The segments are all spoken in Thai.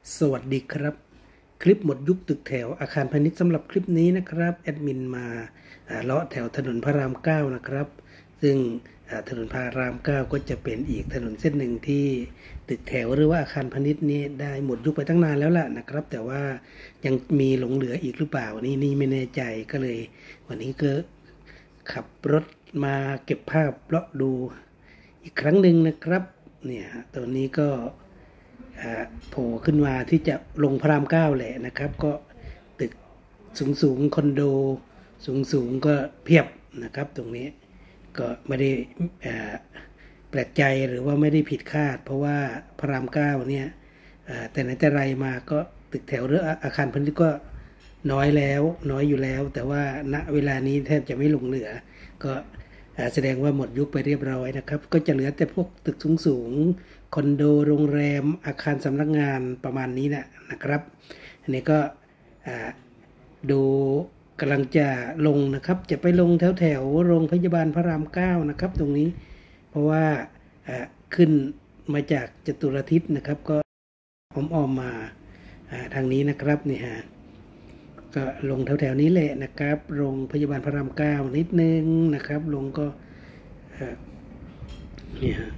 สวัสดีครับคลิปหมดยุคตึกแถวอาคารพาณิชย์สำหรับคลิปนี้นะครับแอดมินมาเลาะแถวถนนพระราม9นะครับซึ่งถนนพระราม9ก็จะเป็นอีกถนนเส้นหนึ่งที่ตึกแถวหรือว่าอาคารพาณิชย์นี้ได้หมดยุคไปตั้งนานแล้วล่ะนะครับแต่ว่ายังมีหลงเหลืออีกหรือเปล่านี่ไม่แน่ใจก็เลยวันนี้ก็ขับรถมาเก็บภาพเลาะดูอีกครั้งหนึ่งนะครับเนี่ยตัวนี้ก็โผล่ขึ้นมาที่จะลงพระราม9แหละนะครับก็ตึกสูงคอนโดสูงก็เพียบนะครับตรงนี้ก็ไม่ได้แปลกใจหรือว่าไม่ได้ผิดคาดเพราะว่าพระราม9เนี่ยแต่ไหนแต่ไรมาก็ตึกแถวหรืออาคารพาณิชย์ก็น้อยอยู่แล้วแต่ว่าณเวลานี้แทบจะไม่หลงเหลือก็แสดงว่าหมดยุคไปเรียบร้อยนะครับก็จะเหลือแต่พวกตึกสูงคอนโดโรงแรมอาคารสำนักงานประมาณนี้นะครับอันนี้ก็ดูกำลังจะลงนะครับจะไปลงแถวโรงพยาบาลพระราม9นะครับตรงนี้เพราะว่าขึ้นมาจากจตุรทิศนะครับก็อ้อมมาทางนี้นะครับนี่ฮะก็ลงแถวนี้แหละนะครับโรงพยาบาลพระราม9นิดนึงนะครับลงก็นี่ฮะ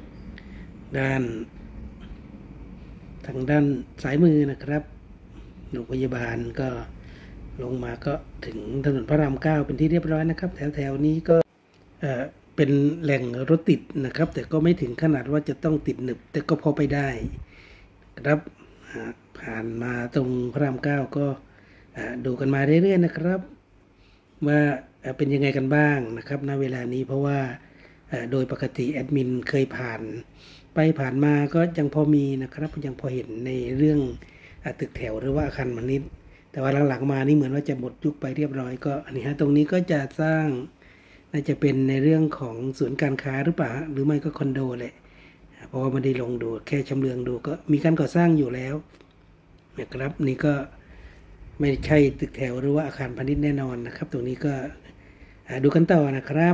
ทางด้านซ้ายมือนะครับโรงพยาบาลก็ลงมาก็ถึงถนนพระราม9เป็นที่เรียบร้อยนะครับแถวนี้ก็เป็นแหล่งรถติดนะครับแต่ก็ไม่ถึงขนาดว่าจะต้องติดหนึบแต่ก็พอไปได้ครับผ่านมาตรงพระราม9ก็ดูกันมาเรื่อยๆนะครับว่าเป็นยังไงกันบ้างนะครับณเวลานี้เพราะว่าโดยปกติแอดมินเคยผ่านมาก็ยังพอมีนะครับยังพอเห็นในเรื่องตึกแถวหรือว่าอาคารพาณิชย์แต่ว่าหลังๆมานี่เหมือนว่าจะหมดยุคไปเรียบร้อยก็อันนี้ฮะตรงนี้ก็จะสร้างน่าจะเป็นในเรื่องของศูนย์การค้าหรือเปล่าหรือไม่ก็คอนโดแหละเพราะว่าไม่ได้ลงดูแค่ชำเลืองดูก็มีการก่อสร้างอยู่แล้วนะครับนี่ก็ไม่ใช่ตึกแถวหรือว่าอาคารพาณิชย์แน่นอนนะครับตรงนี้ก็ดูกันต่อนะครับ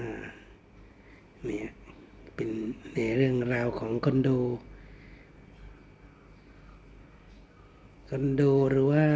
เนี่ยเป็นในเรื่องราวของคอนโดหรือว่า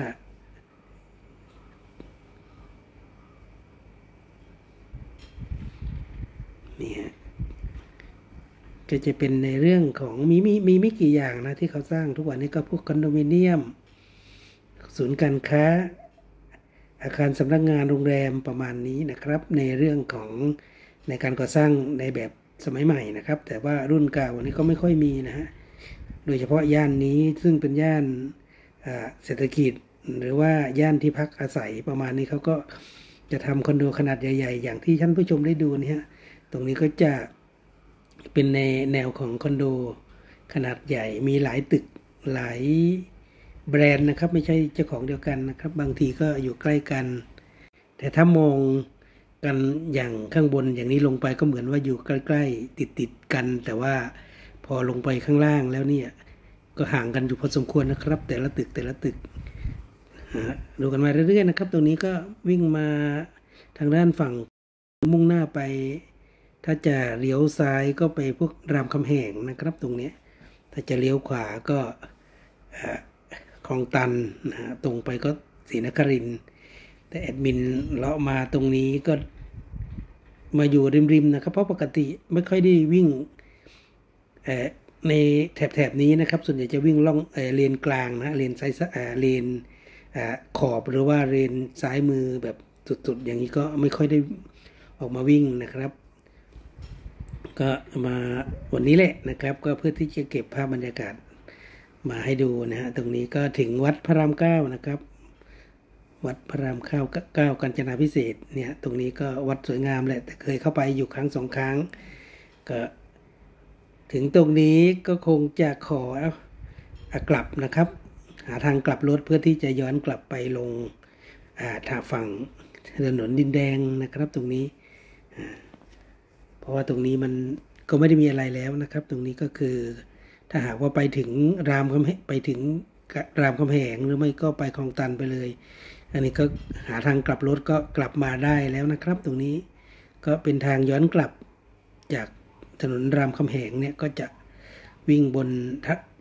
นี่ก็จะเป็นในเรื่องของมีไม่กี่อย่างนะที่เขาสร้างทุกวันนี้ก็พวกคอนโดมิเนียมศูนย์การค้าอาคารสำนักงานโรงแรมประมาณนี้นะครับในเรื่องของในการก่อสร้างในแบบสมัยใหม่นะครับแต่ว่ารุ่นเก่านี้ก็ไม่ค่อยมีนะฮะโดยเฉพาะย่านนี้ซึ่งเป็นย่านเศรษฐกิจหรือว่าย่านที่พักอาศัยประมาณนี้เขาก็จะทำคอนโดขนาดใหญ่ๆอย่างที่ท่านผู้ชมได้ดูนี่ฮะตรงนี้ก็จะเป็นในแนวของคอนโดขนาดใหญ่มีหลายตึกหลายแบรนด์นะครับไม่ใช่เจ้าของเดียวกันนะครับบางทีก็อยู่ใกล้กันแต่ถ้ามองกันอย่างข้างบนอย่างนี้ลงไปก็เหมือนว่าอยู่ใกล้ๆติดกันแต่ว่าพอลงไปข้างล่างแล้วเนี่ยก็ห่างกันอยู่พอสมควรนะครับแต่ละตึกดูกันมาเรื่อยๆนะครับตรงนี้ก็วิ่งมาทางด้านฝั่งมุ่งหน้าไปถ้าจะเลี้ยวซ้ายก็ไปพวกรามคำแหงนะครับตรงนี้ถ้าจะเลี้ยวขวาก็คลองตันนะตรงไปก็ศรีนครินทร์แต่แอดมินเลาะมาตรงนี้ก็มาอยู่ริมนะครับเพราะปกติไม่ค่อยได้วิ่งในแถบนี้นะครับส่วนใหญ่จะวิ่งล่องเลนกลางนะเลนซ้ายเลนขอบหรือว่าเลนซ้ายมือแบบสุดๆอย่างนี้ก็ไม่ค่อยได้ออกมาวิ่งนะครับก็มาวันนี้แหละนะครับก็เพื่อที่จะเก็บภาพบรรยากาศมาให้ดูนะฮะตรงนี้ก็ถึงวัดพระราม9นะครับวัดพระราม9กาญจนาภิเษกเนี่ยตรงนี้ก็วัดสวยงามแหละแต่เคยเข้าไปอยู่ครั้ง2 ครั้งก็ถึงตรงนี้ก็คงจะขอกลับนะครับหาทางกลับรถเพื่อที่จะย้อนกลับไปลงทางฝั่งถนนดินแดงนะครับตรงนี้เพราะว่าตรงนี้มันก็ไม่ได้มีอะไรแล้วนะครับตรงนี้ก็คือถ้าหากว่าไปถึงรามคำแหงหรือไม่ก็ไปคลองตันไปเลยอันนี้ก็หาทางกลับรถก็กลับมาได้แล้วนะครับตรงนี้ก็เป็นทางย้อนกลับจากถนนรามคำแหงเนี่ยก็จะวิ่งบน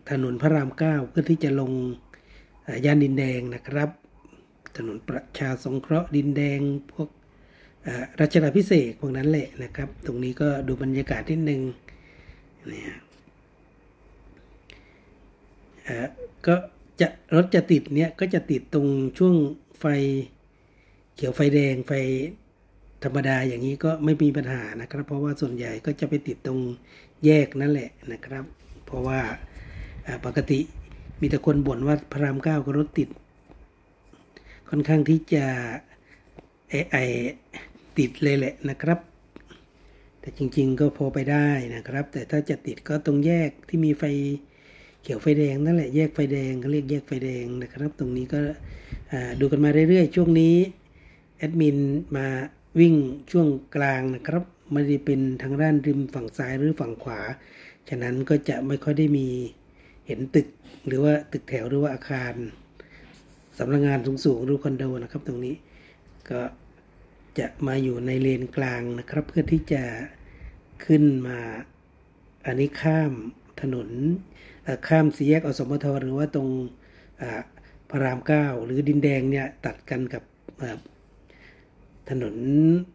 ถนนพระราม9เพื่อที่จะลงย่านดินแดงนะครับถนนประชาสงเคราะห์ดินแดงพวกรัชดาภิเษกพวกนั้นแหละนะครับตรงนี้ก็ดูบรรยากาศนิดนึงเนี่ยก็จะรถจะติดเนี่ยก็จะติดตรงช่วงไฟเขียวไฟแดงไฟธรรมดาอย่างนี้ก็ไม่มีปัญหานะครับเพราะว่าส่วนใหญ่ก็จะไปติดตรงแยกนั่นแหละนะครับเพราะว่าปกติมีแต่คนบ่นว่าพระราม9ก็รถติดค่อนข้างที่จะติดเลยแหละนะครับแต่จริงๆก็พอไปได้นะครับแต่ถ้าจะติดก็ตรงแยกที่มีไฟเขียวไฟแดงนั่นแหละแยกไฟแดงเขาเรียกแยกไฟแดงนะครับตรงนี้ก็ดูกันมาเรื่อยๆช่วงนี้แอดมินมาวิ่งช่วงกลางนะครับไม่ได้เป็นทางด้านริมฝั่งซ้ายหรือฝั่งขวาฉะนั้นก็จะไม่ค่อยได้มีเห็นตึกหรือว่าตึกแถวหรือว่าอาคารสำนักงานสูงๆหรือคอนโดนะครับตรงนี้ก็จะมาอยู่ในเลนกลางนะครับเพื่อที่จะขึ้นมาอันนี้ข้ามถนนข้ามสี่แยกอสมทหรือว่าตรงพระราม9หรือดินแดงเนี่ยตัดกันกับถนน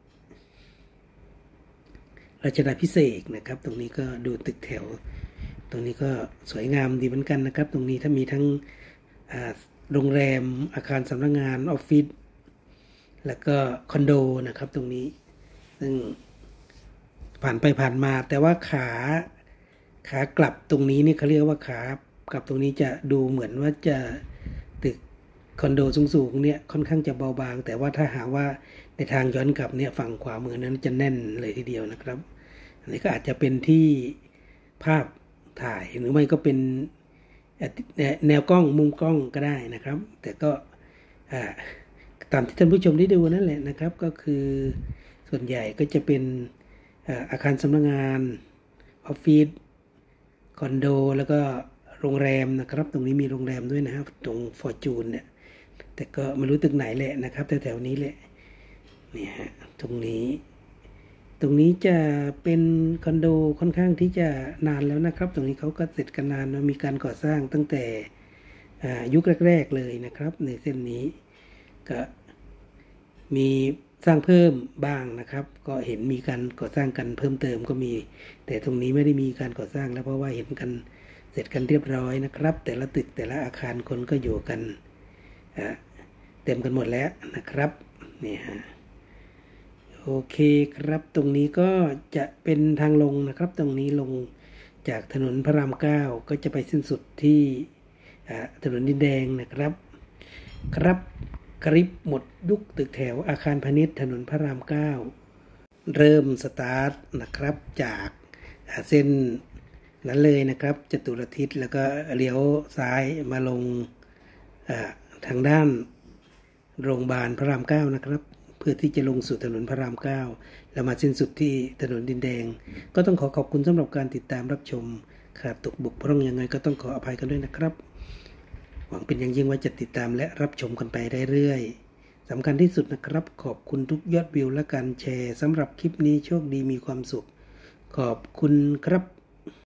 รัชดาภิเษกนะครับตรงนี้ก็ดูตึกแถวตรงนี้ก็สวยงามดีเหมือนกันนะครับตรงนี้ถ้ามีทั้งโรงแรมอาคารสำนักงานออฟฟิศแล้วก็คอนโดนะครับตรงนี้ซึ่งผ่านไปผ่านมาแต่ว่าขากลับตรงนี้นี่เขาเรียกว่าขากลับตรงนี้จะดูเหมือนว่าจะตึกคอนโดสูงๆเนี่ยค่อนข้างจะเบาบางแต่ว่าถ้าหาว่าในทางย้อนกลับเนี่ยฝั่งขวามือนั้นจะแน่นเลยทีเดียวนะครับอันนี้ก็อาจจะเป็นที่ภาพถ่ายหรือไม่ก็เป็นแนวกล้องมุมกล้องก็ได้นะครับแต่ก็ตามที่ท่านผู้ชมได้ดูนั่นแหละนะครับก็คือส่วนใหญ่ก็จะเป็นอาคารสำนักงานออฟฟิศคอนโดแล้วก็โรงแรมนะครับตรงนี้มีโรงแรมด้วยนะครับตรงฟอร์จูนเนี่ยแต่ก็ไม่รู้ตึกไหนแหละนะครับแถวๆนี้แหละเนี่ยฮะตรงนี้จะเป็นคอนโดค่อนข้างที่จะนานแล้วนะครับตรงนี้เขาก็เสร็จกันนานมีการก่อสร้างตั้งแต่ยุคแรกๆเลยนะครับในเส้นนี้ก็มีสร้างเพิ่มบ้างนะครับก็เห็นมีการก่อสร้างกันเพิ่มเติมก็มีแต่ตรงนี้ไม่ได้มีการก่อสร้างแล้วเพราะว่าเห็นกันเสร็จกันเรียบร้อยนะครับแต่ละตึกแต่ละอาคารคนก็อยู่กันเต็มกันหมดแล้วนะครับนี่ฮะโอเคครับตรงนี้ก็จะเป็นทางลงนะครับตรงนี้ลงจากถนนพระราม9ก็จะไปสิ้นสุดที่ถนนดินแดงนะครับคลิปหมดยุคตึกแถวอาคารพาณิชย์ถนนพระราม9เริ่มสตาร์ทนะครับจากเส้นนั้นเลยนะครับจตุรทิศแล้วก็เลี้ยวซ้ายมาลงทางด้านโรงพยาบาลพระราม9นะครับเพื่อที่จะลงสู่ถนนพระราม9แล้วมาสิ้นสุดที่ถนนดินแดงก็ต้องขอบคุณสำหรับการติดตามรับชมขาดตกบกพร่องยังไงก็ต้องขออภัยกันด้วยนะครับหวังเป็นอย่างยิ่งว่าจะติดตามและรับชมกันไปเรื่อยๆสำคัญที่สุดนะครับขอบคุณทุกยอดวิวและการแชร์สำหรับคลิปนี้โชคดีมีความสุขขอบคุณครับ